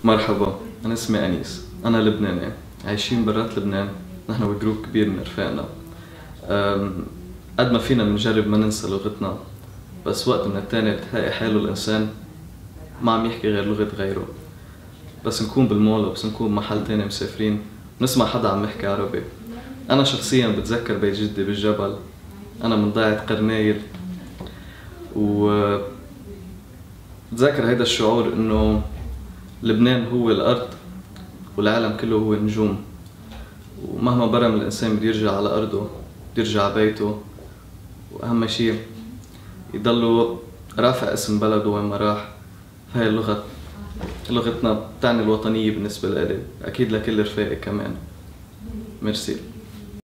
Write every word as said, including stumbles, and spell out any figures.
مرحبا، أنا اسمي أنيس، أنا لبناني عايشين برات لبنان. نحن وجروب كبير من رفاقنا. أم، قد ما فينا بنجرب ما ننسى لغتنا، بس وقت من التاني بتلاقي حاله الإنسان ما عم يحكي غير لغة غيره. بس نكون بالمول بس نكون محل تاني مسافرين نسمع حدا عم يحكي عربي. أنا شخصياً بتذكر بيت جدي بالجبل، أنا من ضيعة قرنايل، و بتذكر هيدا الشعور إنه لبنان هو الأرض والعالم كله هو نجوم، ومهما برم الإنسان بده يرجع على أرضه، بده يرجع على بيته، وأهم شي يضله رافع اسم بلده وين ما راح. فهي اللغة لغتنا بتعني الوطنية بالنسبة لإلي، أكيد لكل رفاقي كمان. ميرسي.